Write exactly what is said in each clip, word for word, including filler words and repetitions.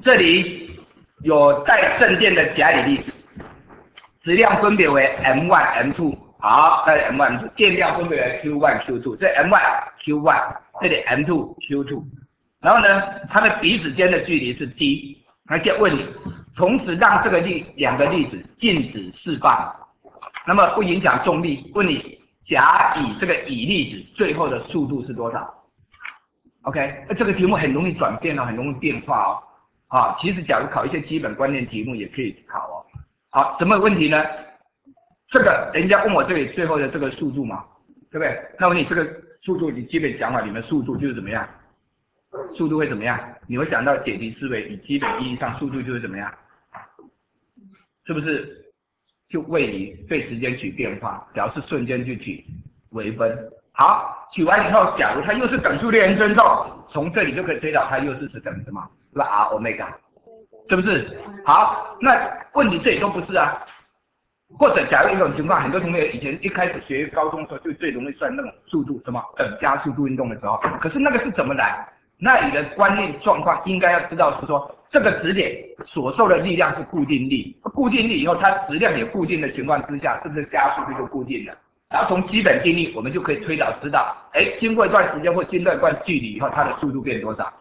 这里有带正电的甲醴粒子，质量分别为 M 一 M 二， 好，这里 M 一 M 二， 电量分别为 Q 一 Q 二， 这 M 一 Q 一， 这里 M 二 Q 二， 然后呢，它们彼此间的距离是 d， 那就问你，同时让这个粒两个粒子静止释放，那么不影响重力，问你甲乙这个乙粒子最后的速度是多少 ？OK， 这个题目很容易转变哦，很容易变化哦。啊，其实假如考一些基本观念题目也可以考哦。好，什么问题呢？这个人家问我这里最后的这个速度嘛，对不对？那问你这个速度，你基本讲法里面速度就是怎么样？速度会怎么样？你会想到解题思维，以基本意义上速度就是怎么样？是不是？就位移对时间取变化，表示瞬间去取微分。好，取完以后，假如它又是等速列延伸动，从这里就可以推导它又是是等什么？是吧 ？R omega， 是不是？好，那问题这里都不是啊。或者假如一种情况，很多同学以前一开始学高中的时候，就最容易算那种速度，什么等加速度运动的时候，可是那个是怎么来？那你的观念状况应该要知道是说，这个质点所受的力量是固定力，固定力以后它质量也固定的情况之下，是不是加速度就固定了？然后从基本定律，我们就可以推导知道，哎，经过一段时间或经过一段距离以后，它的速度变多少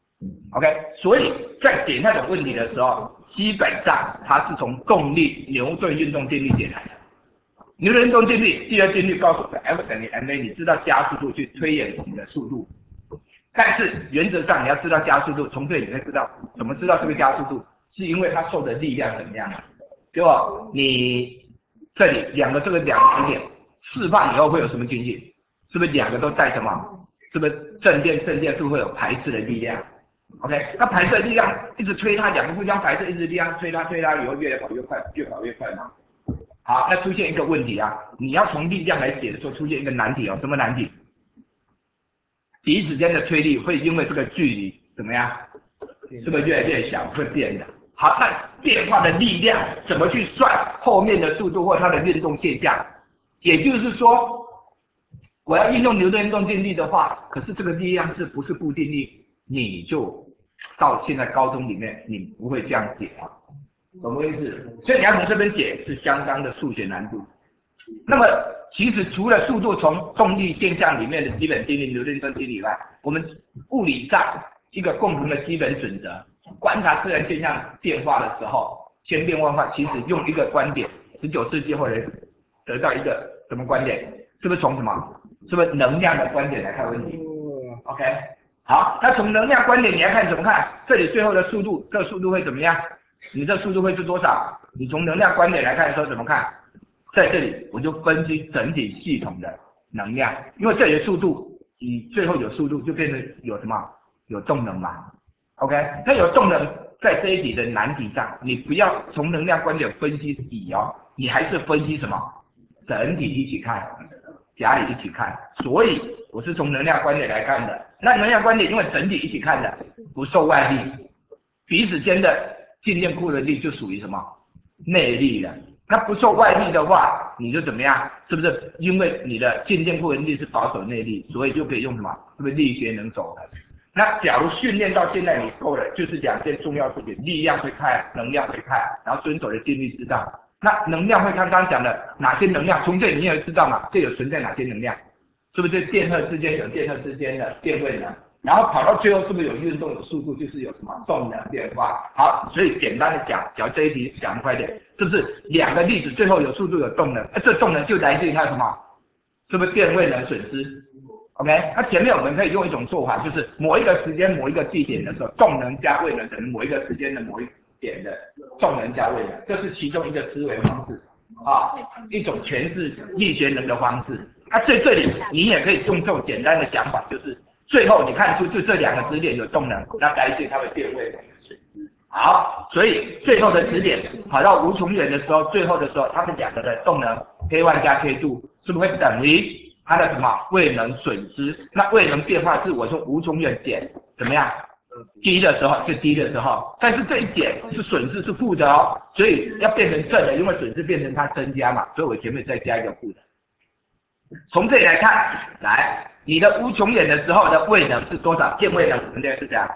？OK， 所以在解那种问题的时候，基本上它是从动力牛顿运动定律解来的。牛顿运动定律第二定律告诉我们 F 等于 ma， 你知道加速度去推演你的速度。但是原则上你要知道加速度，从这里你会知道怎么知道这个加速度，是因为它受的力量怎么样？结果你这里两个这个两个质点释放以后会有什么情形？是不是两个都带什么？是不是正电正电是会有排斥的力量 ？OK， 那排斥的力量一直推它，两个互相排斥，一直力量推它推它以后越跑越快，越跑越快嘛。好，那出现一个问题啊，你要从力量来解的时候出现一个难题哦，什么难题？彼此间的推力会因为这个距离怎么样？是不是越来越小？会变的。好，那变化的力量怎么去算后面的速度或它的运动现象？也就是说，我要运用牛顿运动定律的话，可是这个力量是不是固定力？你就到现在高中里面你不会这样解啊，懂我意思？所以你要从这边解是相当的数学难度。那么其实除了速度从动力现象里面的基本定律牛顿运动定律以外，我们物理上一个共同的基本准则，观察自然现象变化的时候，千变万化，其实用一个观点，十九世纪后人得到一个什么观点？是不是从什么？是不是能量的观点来看问题 ？OK， 好，那从能量观点你要看怎么看？这里最后的速度，这个速度会怎么样？你这速度会是多少？你从能量观点来看的时候怎么看？在这里我就分析整体系统的能量，因为这里的速度，你最后有速度就变成有什么？有动能嘛 ？OK， 那有动能在这一题的难题上，你不要从能量观点分析乙哦，你还是分析什么？整体一起看，甲乙一起看，所以我是从能量观点来看的。那能量观点因为整体一起看的，不受外力，彼此间的静电库的力就属于什么？内力了。那不受外力的话，你就怎么样？是不是因为你的静电库的力是保守内力，所以就可以用什么？是不是力学能走的？那假如训练到现在你够了，就是两件重要事情：力量会看，能量会看，然后遵守的定律知道。那能量会看，刚刚讲的哪些能量？从这里你也知道嘛？这有存在哪些能量？是不是电荷之间有电荷之间的电位能？然后跑到最后是不是有运动有速度？就是有什么动能变化？好，所以简单的讲，讲这一题讲快点，是不是两个粒子最后有速度有动能？这动能就来自于它什么？是不是电位能损失 ？OK， 那前面我们可以用一种做法，就是某一个时间某一个地点的时候，动能加位能等于某一个时间的某一点的动能加位能，这是其中一个思维方式啊，一种诠释力学能的方式。那在这里你也可以用这种简单的想法，就是最后你看出就这两个质点有动能，那来自于它的电位能的损失。好，所以最后的质点跑到无穷远的时候，最后的时候，它们两个的动能 K 一 加 K 二 是不是会等于它的什么位能损失？那位能变化是我从无穷远减怎么样？低的时候是低的时候，但是这一减是损失是负的哦，所以要变成正的，因为损失变成它增加嘛，所以我前面再加一个负的。从这里来看，来你的无穷远的时候的位能是多少？电位能我们这是这样，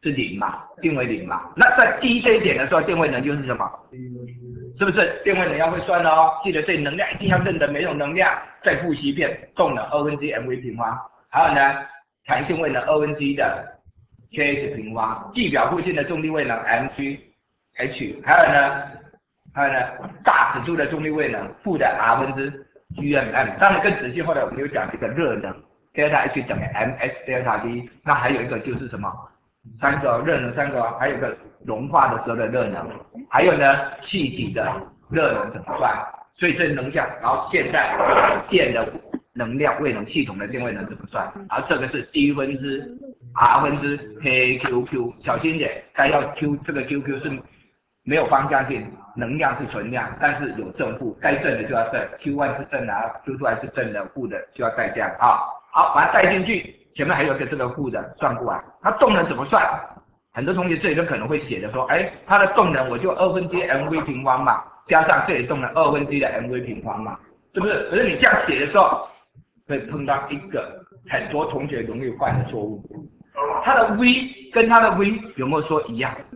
是零嘛，定为零嘛。那在低这一点的时候，电位能就是什么？是不是电位能要会算哦？记得这能量一定要认得每种能量。再复习一遍，动能二分之一 mv 平方，还有呢，弹性位能二分之一的 kh 平方，地表附近的重力位能 mgh， 还有呢，还有呢，大尺度的重力位能负的 r 分之 gmm。当然更仔细，后来我们有讲一个热能 delta h 等于 ms delta t， 那还有一个就是什么？三个热能三个，还有一个融化的时候的热能，还有呢气体的热能怎么算？所以这能量，然后现在电的能量位能系统的电位能怎么算？然后这个是 d 分之 r 分之 kqq， 小心一点，该要 q 这个 qq 是没有方向性，能量是存量，但是有正负，该正的就要正 ，q 一 是正的 ，q 二 还是正的，负的就要再这样啊。好，把它带进去。前面还有一个这个负的算过来，它动能怎么算？很多同学这里都可能会写的说，哎，它的动能我就二分之一 mv 平方嘛，加上这里动能二分之一的 mv 平方嘛，是不是？可是你这样写的时候，会碰到一个很多同学容易犯的错误，它的 v 跟它的 v 有没有说一样？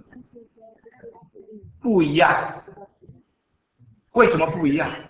不一样。为什么不一样？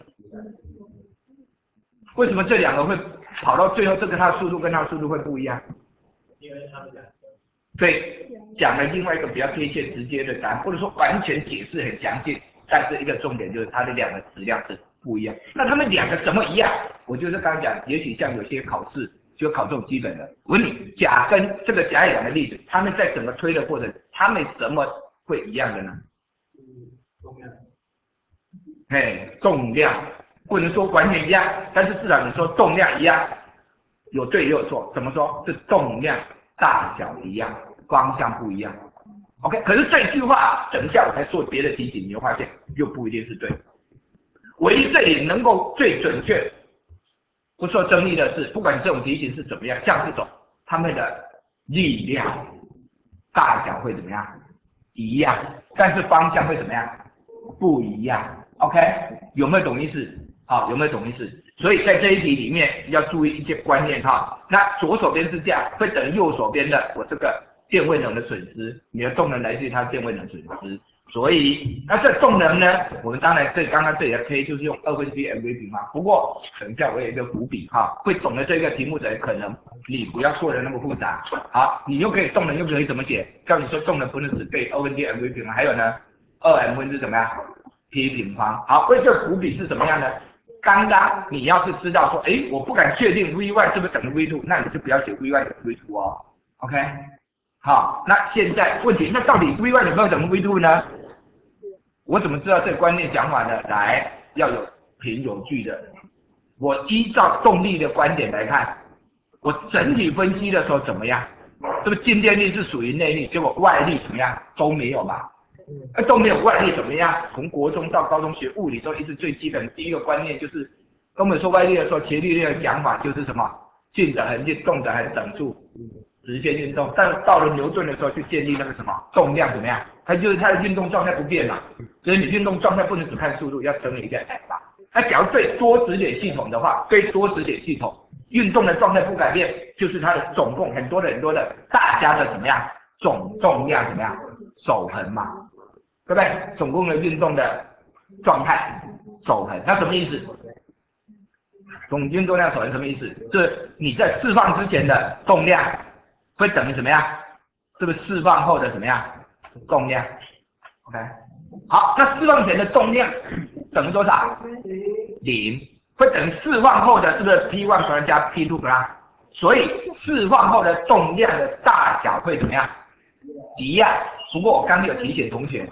为什么这两个会跑到最后，这个它的速度跟它的速度会不一样？因为他们讲，对，讲了另外一个比较贴切直接的答案，或者说完全解释很详尽，但是一个重点就是它的两个质量是不一样。那他们两个怎么一样？我就是刚刚讲，也许像有些考试就考这种基本的，我问你，甲跟这个甲乙两个例子，他们在整个推的过程，他们怎么会一样的呢？重量，哎，重量。不能说完全一样，但是至少你说动量一样，有对也有错。怎么说？是动量大小一样，方向不一样。OK， 可是这句话，等一下我再做别的提醒，你会发现又不一定是对。唯一这里能够最准确、不受争议的是，不管这种题型是怎么样，像这种他们的力量大小会怎么样？一样，但是方向会怎么样？不一样。OK， 有没有懂意思？好，有没有懂意思？所以在这一题里面要注意一些观念哈。那左手边是这样，会等于右手边的我这个电位能的损失，你的动能来自于它电位能损失。所以那这动能呢，我们当然这刚刚这里的 K 就是用二分之一 mv 平方。不过等一下我有一个伏笔哈，会懂得这个题目的人可能你不要做的那么复杂。好，你又可以动能又可以怎么写？叫你说动能不能只对二分之一 mv 平方，还有呢二 m 分之怎么样 P 平方。好，为这伏笔是怎么样呢？刚刚你要是知道说，哎，我不敢确定 v 一 是不是等于 v 二，那你就不要写 v 一 等于 v 二 哦 ，OK？ 好，那现在问题，那到底 v 一 有没有等于 v 二呢？我怎么知道这个观念讲法呢？来，要有凭有据的。我依照动力的观点来看，我整体分析的时候怎么样？是不是静电力是属于内力，结果外力怎么样都没有嘛？那都没有外力怎么样？从国中到高中学物理都一直最基本的第一个观念就是，跟我们说外力的时候，伽利略的讲法就是什么？静的恒静，动的恒等速，直线运动。但是到了牛顿的时候，去建立那个什么动量怎么样？它就是它的运动状态不变嘛，所以你运动状态不能只看速度，要乘以一个 m 嘛。那假如对多质点系统的话，对多质点系统运动的状态不改变，就是它的总共很多的很多的大家的怎么样总重量怎么样守恒嘛。对不对？总共的运动的状态守恒，那什么意思？总运动量守恒什么意思？就是你在释放之前的动量会等于怎么样？是不是释放后的怎么样动量 ？OK， 好，那释放前的动量等于多少？零，会等于释放后的是不是 P 一 格加 P 二 格？所以释放后的动量的大小会怎么样？一样。不过我刚刚有提醒同学，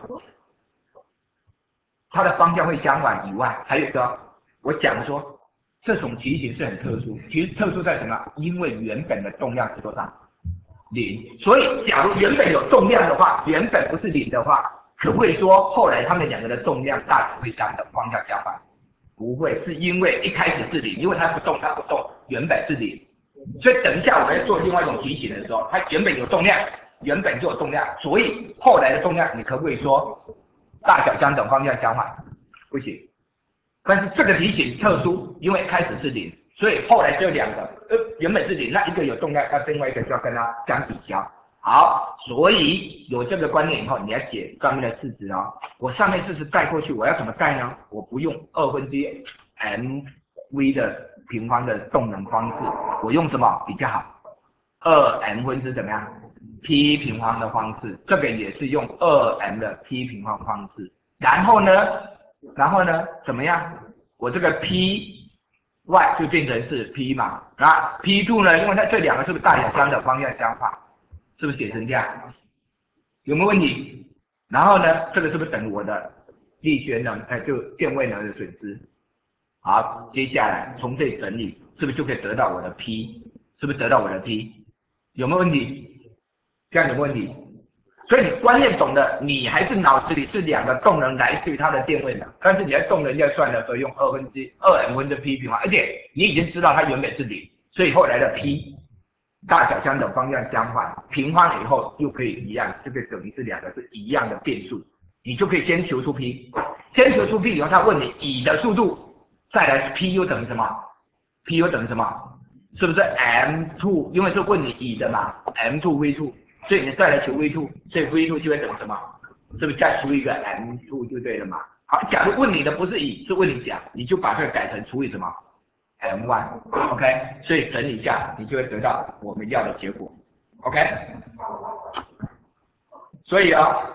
它的方向会相反以外，还有一个我讲说这种题型是很特殊，其实特殊在什么？因为原本的动量是多少？零。所以假如原本有动量的话，原本不是零的话，可不可以说后来他们两个的动量大小会相等，方向相反？不会，是因为一开始是零，因为它不动，它不动，原本是零。所以等一下我们在做另外一种题型的时候，它原本有动量。原本就有动量，所以后来的动量你可不可以说大小相等，方向相反？不行。但是这个题型特殊，因为开始是零，所以后来只有两个，呃，原本是零，那一个有动量，那另外一个就要跟它相抵消。 好，所以有这个观念以后，你要解上面的式子哦。我上面式子带过去，我要怎么带呢？我不用二分之一 mv 的平方的动能方式，我用什么比较好？二 m 分之怎么样 ？p 平方的方式，这个也是用二 m 的 p 平方方式。然后呢，然后呢，怎么样？我这个 p y 就变成是 p 嘛，啊 p 二 呢，因为它这两个是不是大小相等，方向相反，是不是写成这样？有没有问题？然后呢，这个是不是等于我的力学能，哎，就电位能的损失？好，接下来从这里整理，是不是就可以得到我的 P？ 是不是得到我的 P？ 有没有问题？这样有没有问题？所以你观念懂的，你还是脑子里是两个动能来自于它的电位能，但是你在动能要算的时候用二分之二 m 分之 P 平方，而且你已经知道它原本是零，所以后来的 P 大小相等，方向相反，平方了以后又可以一样，这个等于是两个是一样的变数，你就可以先求出 P， 先求出 P 以后，他问你乙的速度。再来 P 又等于什么 ？P 又等于什么？是不是 M 二？ 因为是问你乙的嘛 ，M 二 V 二， 所以你再来求 V 二， 所以 V 二就会等于什么？是不是再除一个 M 二 就对了嘛？好，假如问你的不是乙，是问你甲，你就把这个改成除以什么 M 一 ，OK？ 所以整理一下，你就会得到我们要的结果 ，OK？ 所以啊。